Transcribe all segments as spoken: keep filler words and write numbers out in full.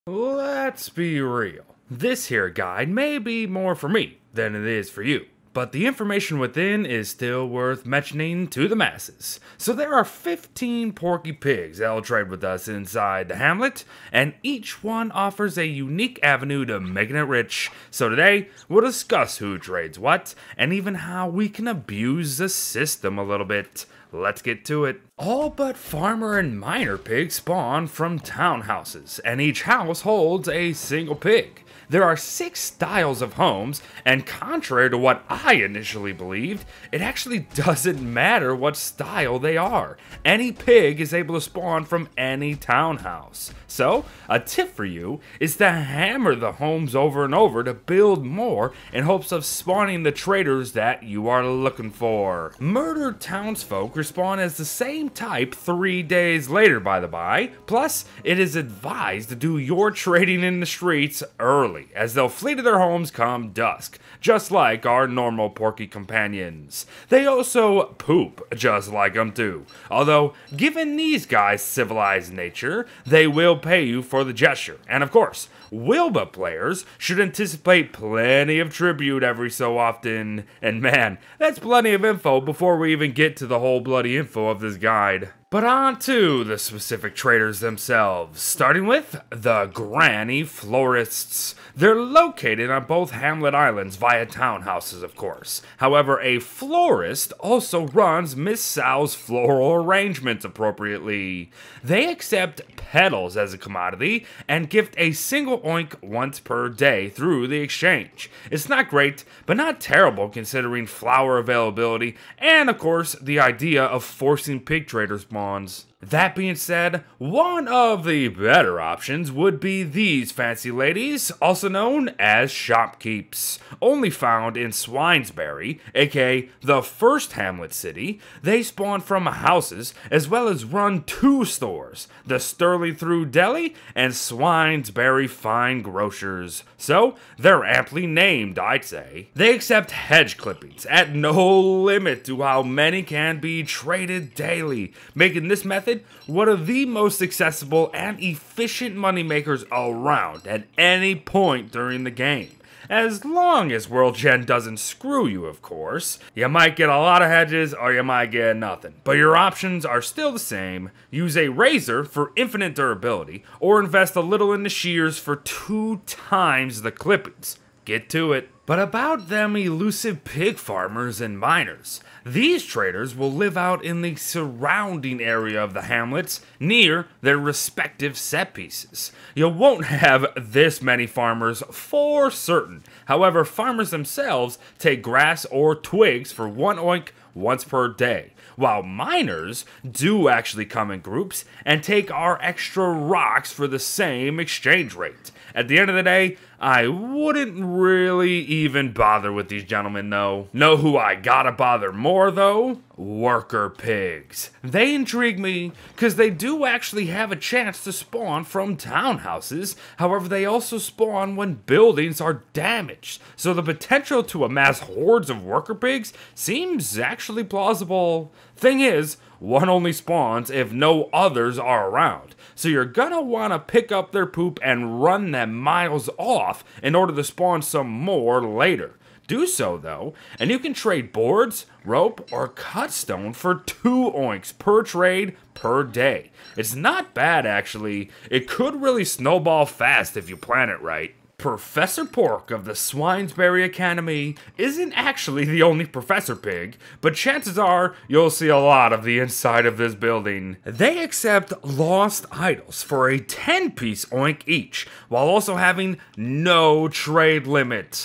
Let's be real. This here guide may be more for me than it is for you, but the information within is still worth mentioning to the masses. So there are fifteen Porky Pigs that'll trade with us inside the hamlet, and each one offers a unique avenue to making it rich. So today, we'll discuss who trades what, and even how we can abuse the system a little bit. Let's get to it. All but farmer and miner pigs spawn from townhouses, and each house holds a single pig. There are six styles of homes, and contrary to what I initially believed, it actually doesn't matter what style they are. Any pig is able to spawn from any townhouse. So, a tip for you is to hammer the homes over and over to build more in hopes of spawning the traders that you are looking for. Murdered townsfolk respawn as the same type three days later, by the by. Plus, it is advised to do your trading in the streets early, as they'll flee to their homes come dusk, just like our normal Porky companions. They also poop, just like them too. Although, given these guys' civilized nature, they will pay you for the gesture. And of course, Wilba players should anticipate plenty of tribute every so often. And man, that's plenty of info before we even get to the whole bloody info of this guide. But on to the specific traders themselves, starting with the Granny Florists. They're located on both Hamlet Islands via townhouses, of course. However, a florist also runs Miss Sal's floral arrangements appropriately. They accept petals as a commodity and gift a single oink once per day through the exchange. It's not great, but not terrible considering flower availability and, of course, the idea of forcing pig traders spawns. That being said, one of the better options would be these fancy ladies, also known as shopkeeps. Only found in Swinesbury, aka the first Hamlet city, they spawn from houses as well as run two stores, the Sterling Through Deli and Swinesbury Fine Grocers. So, they're amply named, I'd say. They accept hedge clippings at no limit to how many can be traded daily, making this method one of the most accessible and efficient moneymakers around at any point during the game. As long as World Gen doesn't screw you, of course. You might get a lot of hedges or you might get nothing. But your options are still the same. Use a razor for infinite durability, or invest a little in the shears for two times the clippings. Get to it. But about them elusive pig farmers and miners. These traders will live out in the surrounding area of the hamlets, near their respective set pieces. You won't have this many farmers for certain. However, farmers themselves take grass or twigs for one oink once per day, while miners do actually come in groups and take our extra rocks for the same exchange rate. At the end of the day, I wouldn't really even bother with these gentlemen though. Know who I gotta bother more though? Worker pigs. They intrigue me because they do actually have a chance to spawn from townhouses. However, they also spawn when buildings are damaged. So the potential to amass hordes of worker pigs seems actually plausible. Thing is, one only spawns if no others are around. So you're gonna wanna pick up their poop and run them miles off in order to spawn some more later. Do so though, and you can trade boards, rope, or cut stone for two oinks per trade per day. It's not bad actually. It could really snowball fast if you plan it right. Professor Pork of the Swinesbury Academy isn't actually the only Professor Pig, but chances are you'll see a lot of the inside of this building. They accept lost idols for a ten piece oink each, while also having no trade limit.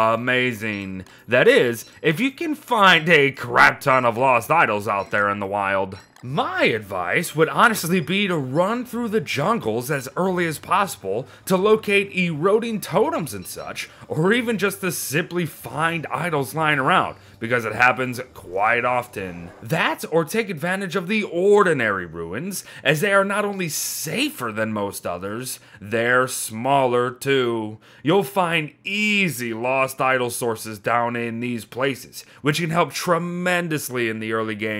Amazing. That is, if you can find a crap ton of lost idols out there in the wild. My advice would honestly be to run through the jungles as early as possible to locate eroding totems and such, or even just to simply find idols lying around, because it happens quite often. That, or take advantage of the ordinary ruins, as they are not only safer than most others, they're smaller too. You'll find easy lost idol sources down in these places, which can help tremendously in the early game.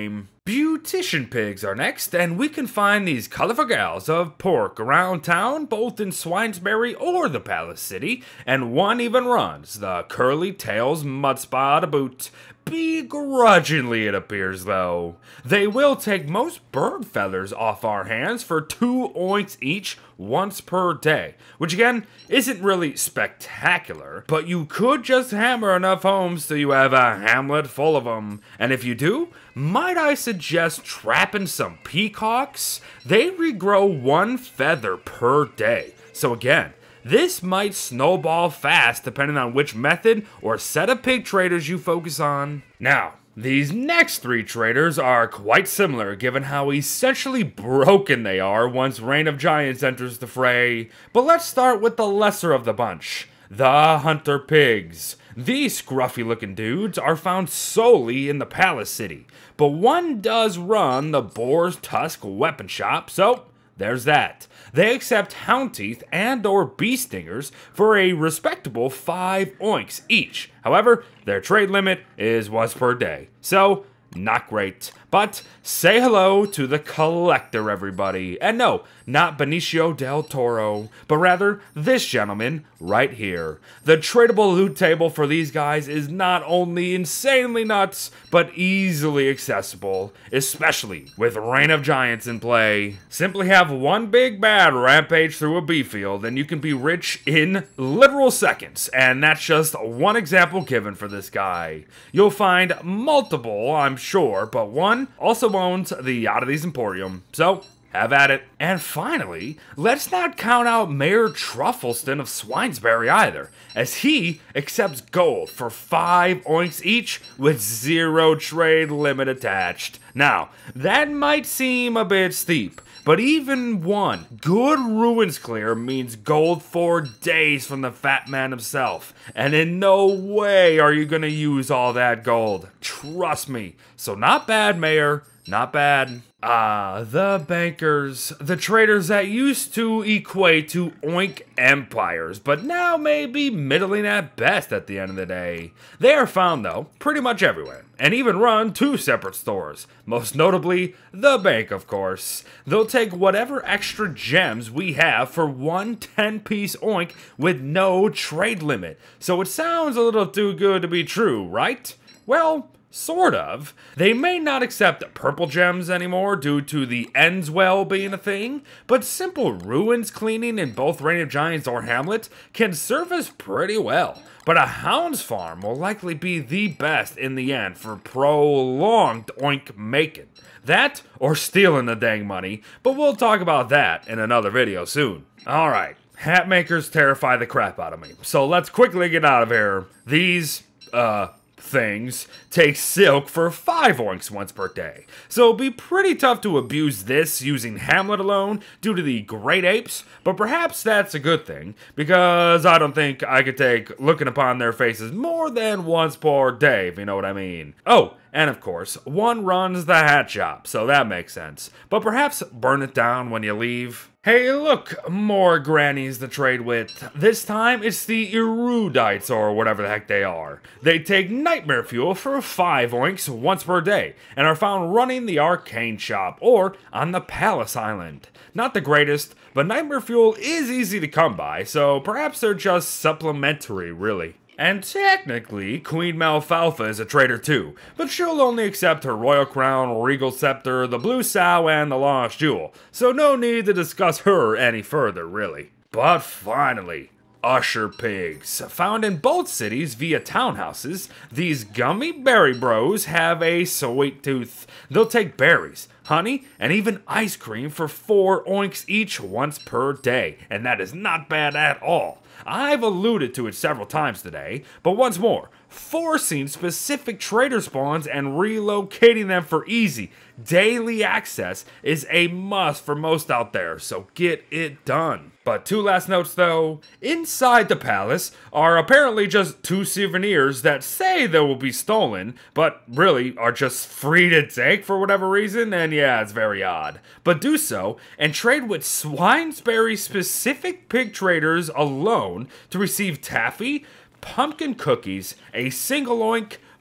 Beautician pigs are next, and we can find these colorful gals of pork around town, both in Swinesbury or the Palace City, and one even runs the Curly Tails Mud Spa to boot. Begrudgingly, it appears, though. They will take most bird feathers off our hands for two oinks each once per day, which again isn't really spectacular, but you could just hammer enough homes so you have a hamlet full of them. And if you do, might I suggest trapping some peacocks? They regrow one feather per day. So again, this might snowball fast depending on which method or set of pig traders you focus on. Now, these next three traders are quite similar given how essentially broken they are once Reign of Giants enters the fray. But let's start with the lesser of the bunch, the Hunter Pigs. These scruffy looking dudes are found solely in the Palace City, but one does run the Boar's Tusk weapon shop, so there's that. They accept hound teeth and or bee stingers for a respectable five oinks each. However, their trade limit is once per day, so not great. But say hello to the collector, everybody. And no, not Benicio del Toro, but rather this gentleman right here. The tradable loot table for these guys is not only insanely nuts, but easily accessible, especially with Reign of Giants in play. Simply have one big bad rampage through a bee field and you can be rich in literal seconds, and that's just one example given for this guy. You'll find multiple, I'm sure, but one also owns the Oddities Emporium, so have at it. And finally, let's not count out Mayor Truffleston of Swinesbury either, as he accepts gold for five oinks each with zero trade limit attached. Now, that might seem a bit steep, but even one good ruins clear means gold for days from the fat man himself. And in no way are you gonna use all that gold. Trust me. So not bad, Mayor. Not bad. Ah, the bankers. The traders that used to equate to oink empires, but now may be middling at best at the end of the day. They are found, though, pretty much everywhere, and even run two separate stores. Most notably, the bank, of course. They'll take whatever extra gems we have for one ten-piece oink with no trade limit. So it sounds a little too good to be true, right? Well, sort of. They may not accept purple gems anymore due to the ends well being a thing, but simple ruins cleaning in both Reign of Giants or Hamlet can service pretty well. But a Hound's Farm will likely be the best in the end for prolonged oink making. That or stealing the dang money, but we'll talk about that in another video soon. Alright, hat makers terrify the crap out of me, so let's quickly get out of here. These, uh... things take silk for five oinks once per day. So it'll be pretty tough to abuse this using Hamlet alone due to the great apes, but perhaps that's a good thing, because I don't think I could take looking upon their faces more than once per day, if you know what I mean. Oh, and of course, one runs the hat shop, so that makes sense. But perhaps burn it down when you leave. Hey look, more grannies to trade with. This time it's the erudites or whatever the heck they are. They take nightmare fuel for five oinks once per day and are found running the arcane shop or on the Palace Island. Not the greatest, but nightmare fuel is easy to come by, so perhaps they're just supplementary really. And technically, Queen Malfalfa is a trader too, but she'll only accept her royal crown, regal scepter, the blue sow, and the lost jewel, so no need to discuss her any further, really. But finally, Usher Pigs. Found in both cities via townhouses, these gummy berry bros have a sweet tooth. They'll take berries, honey, and even ice cream for four oinks each once per day, and that is not bad at all. I've alluded to it several times today, but once more, forcing specific trader spawns and relocating them for easy, daily access is a must for most out there, so get it done. But two last notes though. Inside the palace are apparently just two souvenirs that say they will be stolen, but really are just free to take for whatever reason, and yeah, it's very odd. But do so, and trade with Swinesbury specific pig traders alone to receive taffy, pumpkin cookies, a single oink,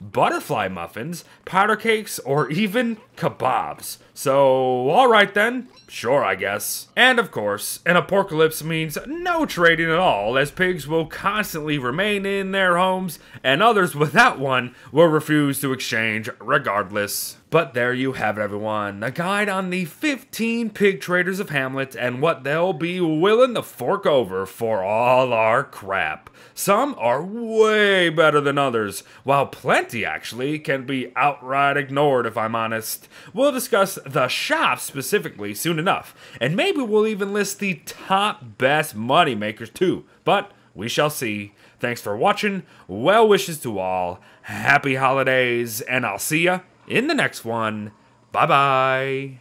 butterfly muffins, powder cakes, or even kebabs. So, alright then, sure I guess. And of course, an apocalypse means no trading at all, as pigs will constantly remain in their homes, and others without one will refuse to exchange regardless. But there you have it, everyone. A guide on the fifteen pig traders of Hamlet and what they'll be willing to fork over for all our crap. Some are way better than others, while plenty actually can be outright ignored if I'm honest. We'll discuss the shop specifically soon enough, and maybe we'll even list the top best money makers too, but we shall see. Thanks for watching, well wishes to all, happy holidays, and I'll see ya in the next one. Bye bye.